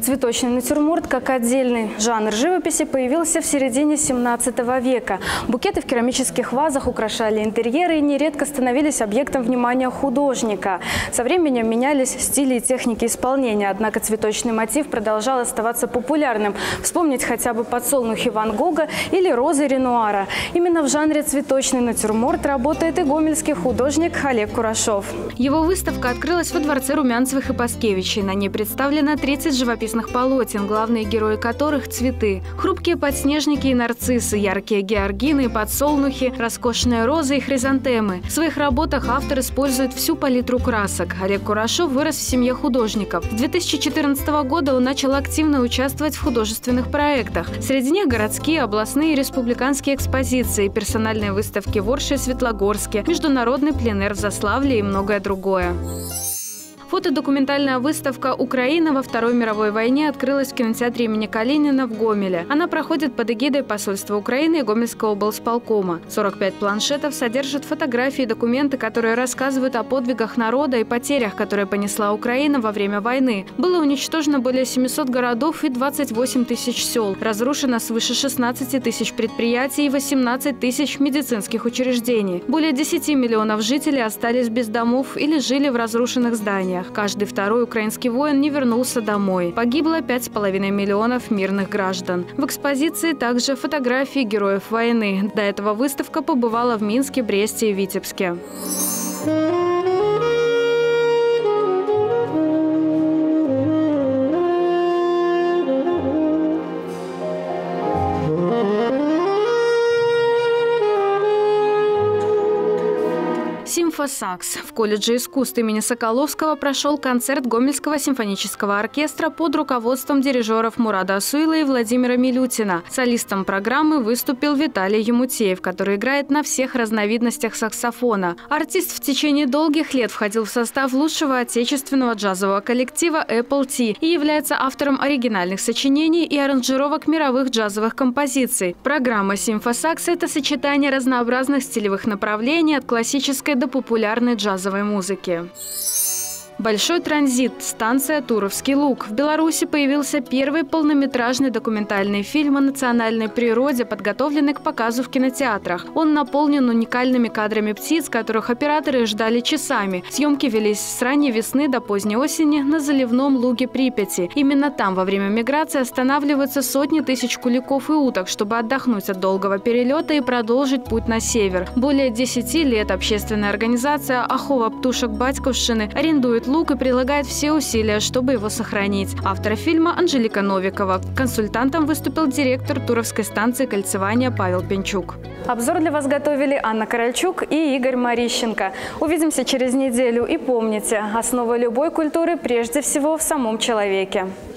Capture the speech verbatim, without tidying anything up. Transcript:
Цветочный натюрморт как отдельный жанр живописи появился в середине семнадцатого века. Букеты в керамических вазах украшали интерьеры и нередко становились объектом внимания художника. Со временем менялись стили и техники исполнения, однако цветочный мотив продолжал оставаться популярным. Вспомнить хотя бы подсолнухи Ван Гога или розы Ренуара. Именно в жанре цветочный натюрморт работает и гомельский художник Олег Курашов. Его выставка открылась во дворце Румянцевых и Паскевичей. На ней представлено тридцать живописных полотен, главные герои которых – цветы. Хрупкие подснежники и нарциссы, яркие георгины и подсолнухи, роскошные розы и хризантемы. В своих работах автор использует всю палитру красок. Олег Курашов вырос в семье художников. С две тысячи четырнадцатого года он начал активно участвовать в художественных проектах. Среди них городские, областные и республиканские экспозиции, персональные выставки в Орше и Светлогорске, международный пленэр в Заславле и многое другое. Фотодокументальная выставка «Украина во Второй мировой войне» открылась в кинотеатре имени Калинина в Гомеле. Она проходит под эгидой посольства Украины и Гомельского облсполкома. сорок пять планшетов содержат фотографии и документы, которые рассказывают о подвигах народа и потерях, которые понесла Украина во время войны. Было уничтожено более семисот городов и двадцать восемь тысяч сел. Разрушено свыше шестнадцати тысяч предприятий и восемнадцати тысяч медицинских учреждений. Более десяти миллионов жителей остались без домов или жили в разрушенных зданиях. Каждый второй украинский воин не вернулся домой. Погибло пять с половиной миллионов мирных граждан. В экспозиции также фотографии героев войны. До этого выставка побывала в Минске, Бресте и Витебске. Симфосакс. В колледже искусств имени Соколовского прошел концерт Гомельского симфонического оркестра под руководством дирижеров Мурада Асуила и Владимира Милютина. Солистом программы выступил Виталий Емутеев, который играет на всех разновидностях саксофона. Артист в течение долгих лет входил в состав лучшего отечественного джазового коллектива Apple Tea и является автором оригинальных сочинений и аранжировок мировых джазовых композиций. Программа Симфосакс – это сочетание разнообразных стилевых направлений от классической до популярной джазовой музыки. Большой транзит. Станция Туровский Луг. В Беларуси появился первый полнометражный документальный фильм о национальной природе, подготовленный к показу в кинотеатрах. Он наполнен уникальными кадрами птиц, которых операторы ждали часами. Съемки велись с ранней весны до поздней осени на заливном луге Припяти. Именно там во время миграции останавливаются сотни тысяч куликов и уток, чтобы отдохнуть от долгого перелета и продолжить путь на север. Более десяти лет общественная организация «Ахова птушек Батьковщины» арендует луг и прилагает все усилия, чтобы его сохранить. Автор фильма Анжелика Новикова. Консультантом выступил директор Туровской станции кольцевания Павел Пенчук. Обзор для вас готовили Анна Корольчук и Игорь Марищенко. Увидимся через неделю и помните, основа любой культуры прежде всего в самом человеке.